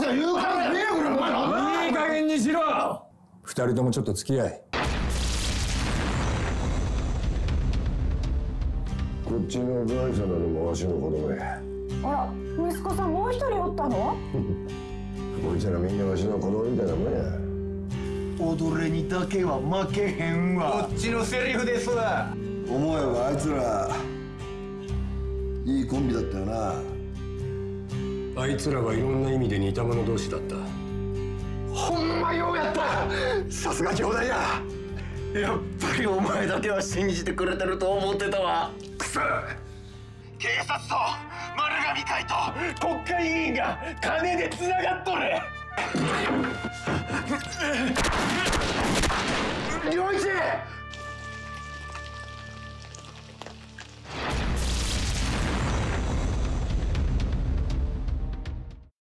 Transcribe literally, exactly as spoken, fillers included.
と言うからねえよ、これお前ら。 いい加減にしろ。二人ともちょっと付き合い。 こっちのおばあちゃんのわしの子供や。 あら、息子さんもう一人おったの？ こいつらみんなわしの子供みたいなもんや。 踊れにだけは負けへんわ。こっちのセリフですわ。 思えばあいつらいいコンビだったよな。 あいつらはいろんな意味で似た者同士だった。 ほんまようやった。さすが兄弟や。やっぱりお前だけは信じてくれてると思ってたわ。くそ。警察と丸亀会と国会議員が金でつながっとる。良一！